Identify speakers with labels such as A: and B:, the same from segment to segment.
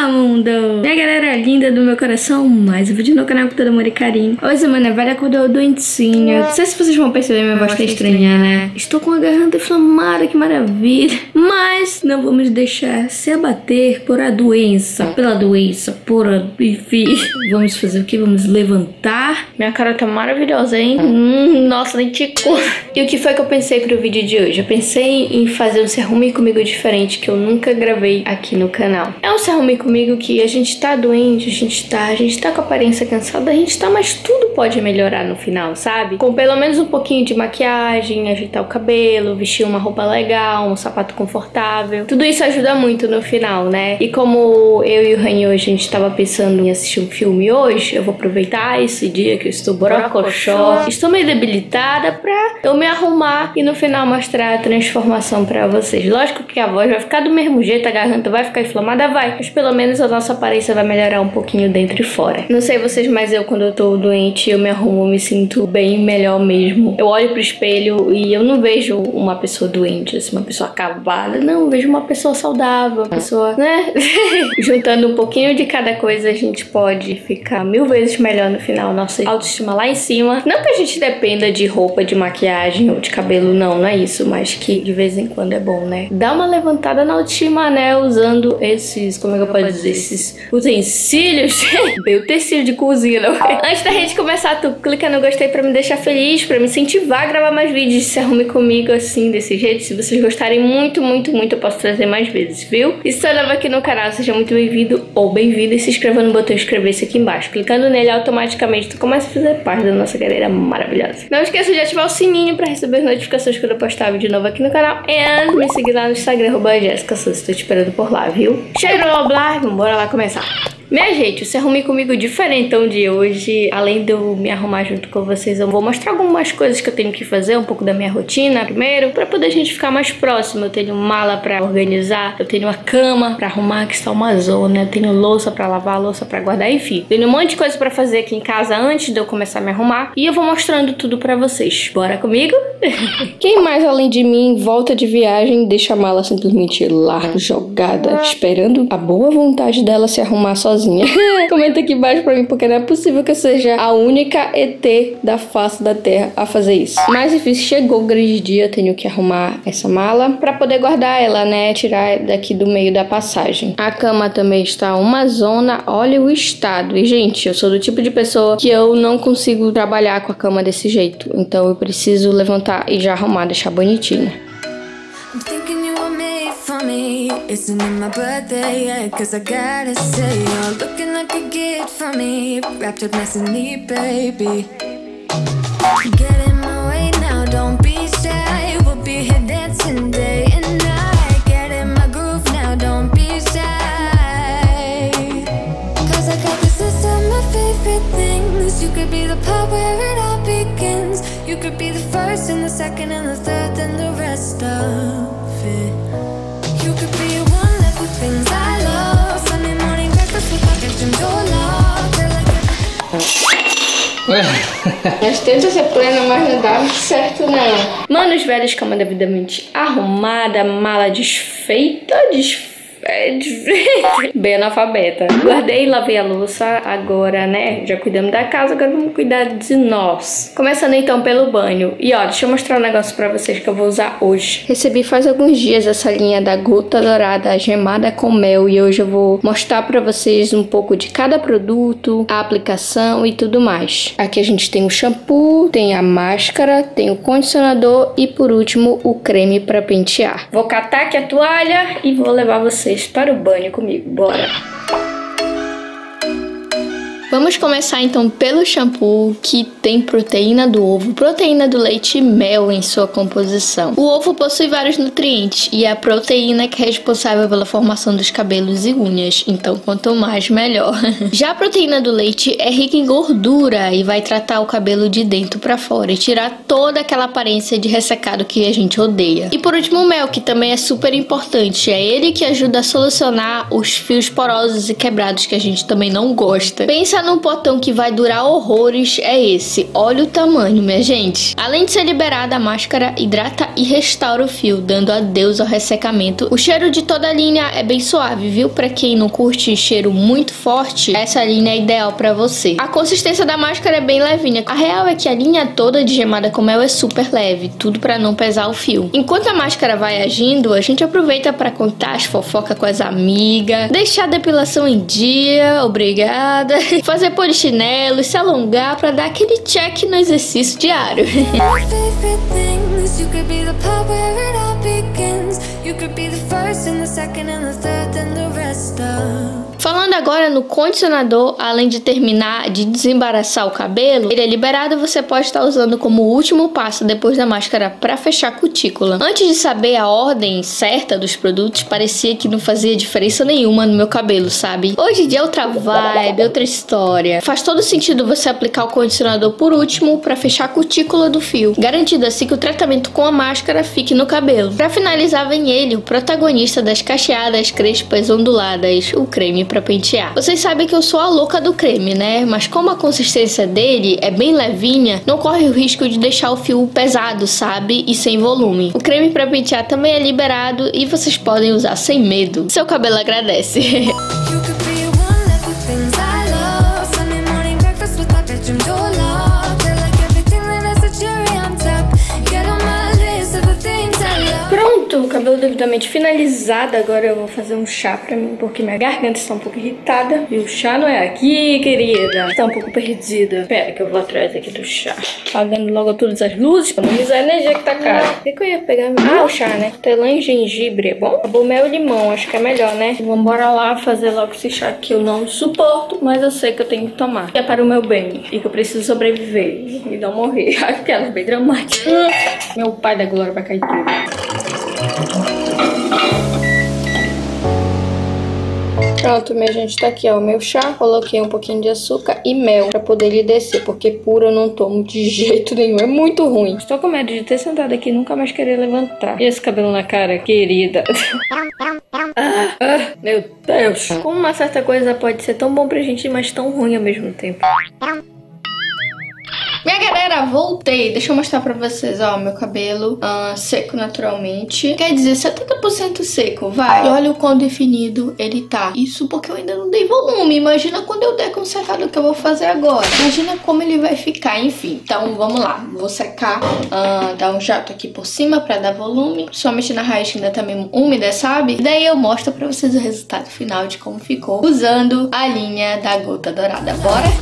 A: mundo! E a galera linda do meu coração, mais um vídeo no canal com todo amor e carinho. Hoje, mano, a velha acordou doentinha. Não sei se vocês vão perceber, minha voz tá estranha, né? Estou com a garganta inflamada, que maravilha. Mas não vamos deixar se abater por a doença. Pela doença, enfim. Vamos fazer o que? Vamos levantar. Minha cara tá maravilhosa, hein? Nossa, nem te conto. E o que foi que eu pensei pro vídeo de hoje? Eu pensei em fazer um Se Arrume Comigo diferente, que eu nunca gravei aqui no canal. É um Se Arrume Comigo que a gente tá doente, a gente tá com a aparência cansada, a gente tá, mas tudo pode melhorar no final, sabe? Com pelo menos um pouquinho de maquiagem, ajeitar o cabelo, vestir uma roupa legal, um sapato confortável. Tudo isso ajuda muito no final, né? E como eu e o Rani hoje, a gente tava pensando em assistir um filme hoje, eu vou aproveitar esse dia que eu estou borocochó, estou meio debilitada pra eu me arrumar e no final mostrar a transformação pra vocês. Lógico que a voz vai ficar do mesmo jeito, a garganta vai ficar inflamada, vai, mas pelo menos a nossa aparência vai melhorar um pouquinho dentro e fora. Não sei vocês, mas eu quando eu tô doente, eu me arrumo, me sinto bem melhor mesmo. Eu olho pro espelho e eu não vejo uma pessoa doente, assim, uma pessoa acabada, não, eu vejo uma pessoa saudável, uma pessoa, né? Juntando um pouquinho de cada coisa, a gente pode ficar 1000 vezes melhor no final, nossa autoestima lá em cima. Não que a gente dependa de roupa, de maquiagem ou de cabelo, não é isso, mas que de vez em quando é bom, né? Dá uma levantada na autoestima, né? Usando esses, como é que eu posso dizer, esses utensílios, bem utensílio de cozinha, não é? Antes da gente começar, tu clica no gostei pra me deixar feliz, pra me incentivar a gravar mais vídeos. Se arrume comigo assim, desse jeito. Se vocês gostarem muito, eu posso trazer mais vezes, viu? E se você é novo aqui no canal, seja muito bem-vindo ou bem-vinda e se inscreva no botão inscrever-se aqui embaixo. Clicando nele, automaticamente tu começa a fazer parte da nossa galera maravilhosa. Não esqueça de ativar o sininho pra receber as notificações quando eu postar vídeo novo aqui no canal. E me seguir lá no Instagram, @JessicaSouza. Estou te esperando por lá, viu? Chega no blá, bora lá começar. Minha gente, o Se Arrume Comigo diferentão de hoje, além de eu me arrumar junto com vocês, eu vou mostrar algumas coisas que eu tenho que fazer, um pouco da minha rotina primeiro, pra poder a gente ficar mais próximo. Eu tenho mala pra organizar, eu tenho a cama pra arrumar, que está uma zona, eu tenho louça pra lavar, louça pra guardar, enfim. Tenho um monte de coisa pra fazer aqui em casa antes de eu começar a me arrumar e eu vou mostrando tudo pra vocês. Bora comigo? Quem mais além de mim volta de viagem deixa a mala simplesmente lá, jogada, esperando a boa vontade dela se arrumar sozinha? Comenta aqui embaixo pra mim, porque não é possível que eu seja a única ET da face da terra a fazer isso. Mas enfim, chegou o grande dia, eu tenho que arrumar essa mala pra poder guardar ela, né? Tirar daqui do meio da passagem. A cama também está uma zona, olha o estado. E gente, eu sou do tipo de pessoa que eu não consigo trabalhar com a cama desse jeito. Então eu preciso levantar e já arrumar, deixar bonitinho.
B: Isn't it my birthday yet? Cause I gotta say, you're looking like a gift for me, wrapped up nice and neat, baby. Get in my way now, don't be shy. We'll be here dancing day and night. Get in my groove now, don't be shy. Cause I got this list of my favorite things. You could be the part where it all begins. You could be the first and the second and the third and the rest of it. You could be one of the things I love. Sunday morning breakfast with pockets and your love.
A: Nós tenta ser plena, mas não dá muito certo não. Manos velhos, cama devidamente arrumada, mala desfeita, bem analfabeta. Guardei e lavei a louça, agora, né, já cuidamos da casa, agora vamos cuidar de nós. Começando então pelo banho. E ó, deixa eu mostrar um negócio pra vocês que eu vou usar hoje. Recebi faz alguns dias essa linha da gota dourada gemada com mel e hoje eu vou mostrar pra vocês um pouco de cada produto, a aplicação e tudo mais. Aqui a gente tem o shampoo, tem a máscara, tem o condicionador e por último o creme pra pentear. Vou catar aqui a toalha e vou levar vocês para o banho comigo, bora! Vamos começar então pelo shampoo, que tem proteína do ovo, proteína do leite e mel em sua composição. O ovo possui vários nutrientes e é a proteína que é responsável pela formação dos cabelos e unhas, então quanto mais melhor. Já a proteína do leite é rica em gordura e vai tratar o cabelo de dentro para fora e tirar toda aquela aparência de ressecado que a gente odeia. E por último o mel, que também é super importante, é ele que ajuda a solucionar os fios porosos e quebrados que a gente também não gosta. Pensa Pensa num potão que vai durar horrores, é esse. Olha o tamanho, minha gente. Além de ser liberada, a máscara hidrata e restaura o fio, dando adeus ao ressecamento. O cheiro de toda a linha é bem suave, viu? Pra quem não curte cheiro muito forte, essa linha é ideal pra você. A consistência da máscara é bem levinha. A real é que a linha toda de gemada com mel é super leve, tudo pra não pesar o fio. Enquanto a máscara vai agindo, a gente aproveita pra contar as fofocas com as amigas, deixar a depilação em dia, obrigada, fazer polichinelo, se alongar pra dar aquele check no exercício diário. Falando agora no condicionador, além de terminar de desembaraçar o cabelo, ele é liberado e você pode estar usando como último passo depois da máscara para fechar a cutícula. Antes de saber a ordem certa dos produtos, parecia que não fazia diferença nenhuma no meu cabelo, sabe? Hoje em dia é outra vibe, outra história. Faz todo sentido você aplicar o condicionador por último para fechar a cutícula do fio, garantindo assim que o tratamento com a máscara fique no cabelo. Para finalizar, vem ele, o protagonista das cacheadas crespas onduladas, o creme para pentear. Vocês sabem que eu sou a louca do creme, né? Mas como a consistência dele é bem levinha, não corre o risco de deixar o fio pesado, sabe? E sem volume. O creme para pentear também é liberado e vocês podem usar sem medo. Seu cabelo agradece. Pronto, o cabelo devidamente finalizado. Agora eu vou fazer um chá pra mim, porque minha garganta está um pouco irritada. E o chá não é aqui, querida. Está um pouco perdida. Pera que eu vou atrás aqui do chá. Apagando logo todas as luzes, pra não usar a energia que tá cara. O que eu ia pegar? Ah, o chá, né? Hortelã e gengibre. Bom, acabou mel e limão, acho que é melhor, né? Vamos embora lá fazer logo esse chá que eu não suporto, mas eu sei que eu tenho que tomar. É para o meu bem. E que eu preciso sobreviver e não morrer. Aquelas bem dramáticas. Meu pai da glória vai cair tudo. Pronto, minha gente, tá aqui, ó, o meu chá. Coloquei um pouquinho de açúcar e mel pra poder ele descer, porque puro eu não tomo de jeito nenhum, é muito ruim. Estou com medo de ter sentado aqui e nunca mais querer levantar. E esse cabelo na cara, querida? Meu Deus. Como uma certa coisa pode ser tão bom pra gente, mas tão ruim ao mesmo tempo. Minha galera, voltei. Deixa eu mostrar pra vocês, ó, meu cabelo seco naturalmente. Quer dizer, 70% seco, vai. E olha o quão definido ele tá. Isso porque eu ainda não dei volume. Imagina quando eu der com o secado que eu vou fazer agora. Imagina como ele vai ficar, enfim. Então, vamos lá. Vou secar, dar um jato aqui por cima pra dar volume. Somente na raiz que ainda tá meio úmida, sabe? E daí eu mostro pra vocês o resultado final de como ficou usando a linha da gota dourada. Bora?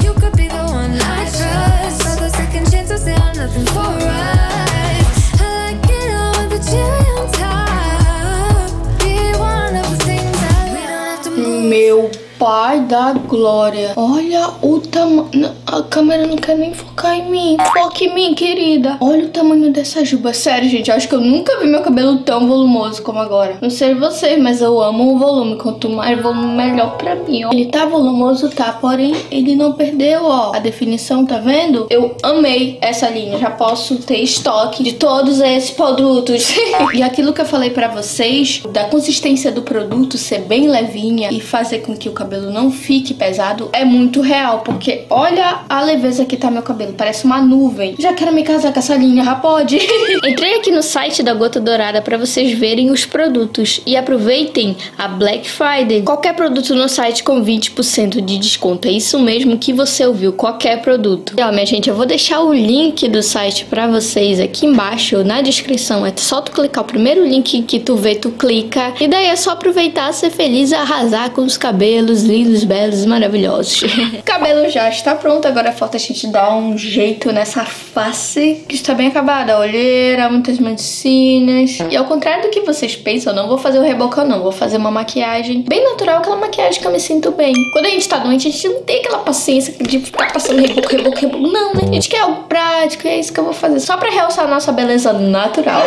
A: Meu pai da glória. Olha o tamanho. A câmera não quer nem focar em mim. Foca em mim, querida. Olha o tamanho dessa juba. Sério, gente, eu acho que eu nunca vi meu cabelo tão volumoso como agora. Não sei vocês, mas eu amo o volume. Quanto mais volume, melhor pra mim, ó. Ele tá volumoso, tá? Porém, ele não perdeu, ó, a definição, tá vendo? Eu amei essa linha. Já posso ter estoque de todos esses produtos. E aquilo que eu falei pra vocês, da consistência do produto ser bem levinha e fazer com que o cabelo não fique pesado, é muito real. Porque olha a leveza que tá meu cabelo, parece uma nuvem. Já quero me casar com essa linha, já pode? Entrei aqui no site da Gota Dourada pra vocês verem os produtos e aproveitem a Black Friday. Qualquer produto no site com 20% de desconto, é isso mesmo que você ouviu, qualquer produto. E ó, minha gente, eu vou deixar o link do site pra vocês aqui embaixo na descrição. É só tu clicar, o primeiro link que tu vê, tu clica, e daí é só aproveitar, ser feliz e arrasar com os cabelos lindos, belos e maravilhosos. O cabelo já está pronto, agora falta a gente dar um jeito nessa face que está bem acabada. A olheira, muitas mancinhas. E ao contrário do que vocês pensam, eu não vou fazer o rebocão não, vou fazer uma maquiagem bem natural, aquela maquiagem que eu me sinto bem. Quando a gente tá doente, a gente não tem aquela paciência de ficar passando reboco, não, né? A gente quer algo prático e é isso que eu vou fazer, só pra realçar a nossa beleza natural.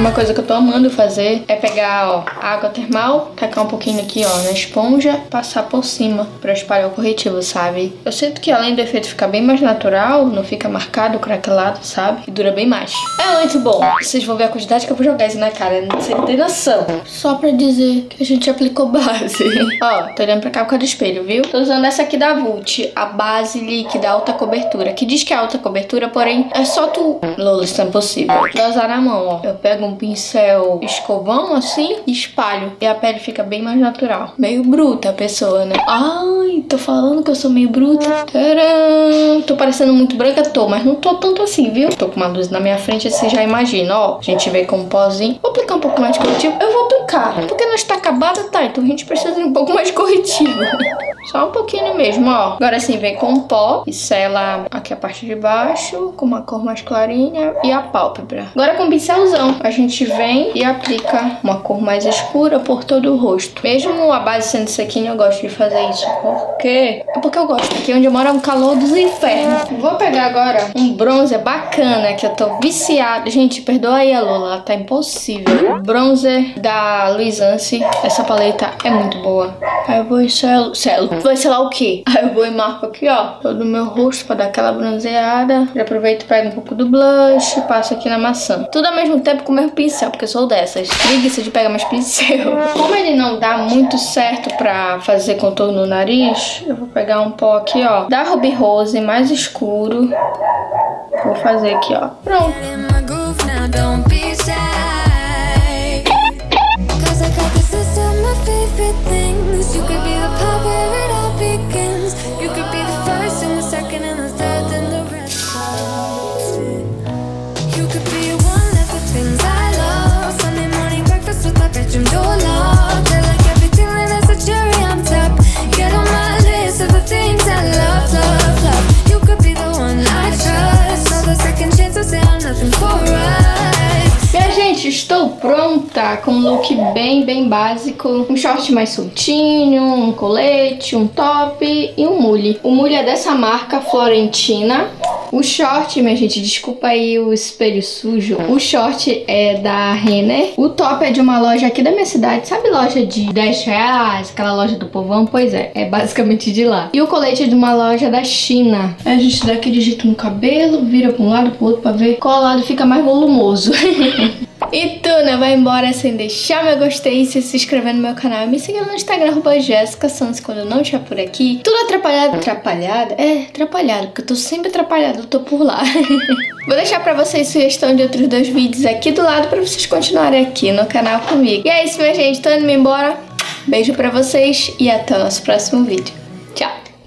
A: Uma coisa que eu tô amando fazer é pegar, ó, água termal, tacar um pouquinho aqui, ó, na esponja, passar por cima pra espalhar o corretivo, sabe? Eu sinto que além do efeito ficar bem mais natural, não fica marcado, craquelado, sabe? E dura bem mais. É muito bom. Vocês vão ver a quantidade que eu vou jogar isso na cara, não sei ter noção. Só pra dizer que a gente aplicou base. Ó, tô olhando pra cá por causa do espelho, viu? Tô usando essa aqui da Vult, a base líquida alta cobertura, que diz que é alta cobertura, porém é só tu... Lola, isso é impossível. Vou usar na mão, ó. Eu pego um pincel escovão assim e espalho. E a pele fica bem mais natural. Meio bruta a pessoa, né? Ai, tô falando que eu sou meio bruta. Tcharam! Tô parecendo muito branca, tô, mas não tô tanto assim, viu? Tô com uma luz na minha frente, você já imagina, ó. A gente vê com um pozinho. Vou aplicar um pouco mais de corretivo. Eu vou aplicar, porque não está acabada, tá? Então a gente precisa de um pouco mais de corretivo. Só um pouquinho mesmo, ó. Agora sim, vem com pó e sela aqui a parte de baixo, com uma cor mais clarinha e a pálpebra. Agora com o pincelzão, a gente vem e aplica uma cor mais escura por todo o rosto. Mesmo a base sendo sequinha, eu gosto de fazer isso. Por quê? É porque eu gosto. Aqui onde eu moro é um calor dos infernos. Vou pegar agora um bronzer bacana, que eu tô viciada. Gente, perdoa aí a Lola, ela tá impossível. Bronzer da Luisance. Essa paleta é muito boa. Aí eu vou e selo. Vai selar o quê? Aí eu vou e marco aqui, ó, todo o meu rosto pra dar aquela bronzeada. Já aproveito e pego um pouco do blush e passo aqui na maçã. Tudo ao mesmo tempo com o mesmo pincel, porque eu sou dessas. Preguiça de pegar mais pincel. Como ele não dá muito certo pra fazer contorno no nariz, eu vou pegar um pó aqui, ó, da Ruby Rose, mais escuro. Vou fazer aqui, ó. Pronto. Minha gente, estou pronta com um look bem básico. Um short mais soltinho, um colete, um top e um mule. O mule é dessa marca Florentina. O short, minha gente, desculpa aí o espelho sujo. O short é da Renner. O top é de uma loja aqui da minha cidade. Sabe loja de R$10? Aquela loja do povão? Pois é basicamente de lá. E o colete é de uma loja da China. A gente dá aquele jeito no cabelo, vira pra um lado, pro outro pra ver qual lado fica mais volumoso. E tu, né? Vai embora sem deixar meu gostei, se inscrever no meu canal e me seguir no Instagram, @JessicaSantos, quando eu não estiver por aqui. Tudo atrapalhado. Atrapalhado? É, atrapalhado, porque eu tô sempre atrapalhada, eu tô por lá. Vou deixar pra vocês sugestão de outros 2 vídeos aqui do lado pra vocês continuarem aqui no canal comigo. E é isso, minha gente. Tô indo embora. Beijo pra vocês e até o nosso próximo vídeo.